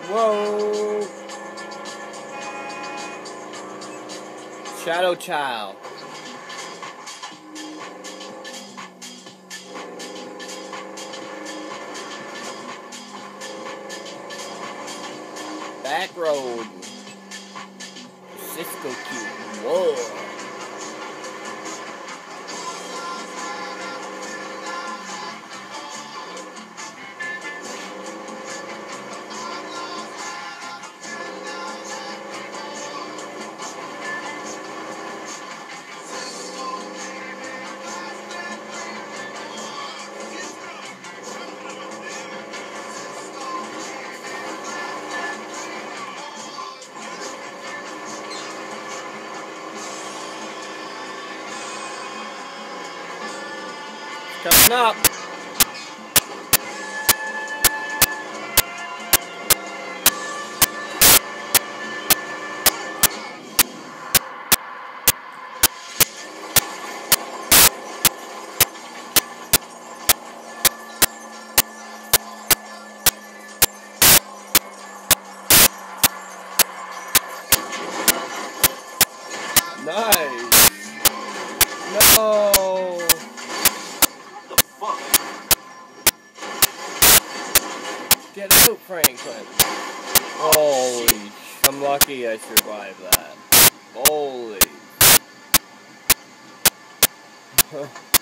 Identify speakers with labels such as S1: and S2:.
S1: Whoa! Shadow Child. Back road. Cisco Cube. Whoa. Coming up. Nice. No. Get out, Franklin. Holy, I'm lucky I survived that. Holy.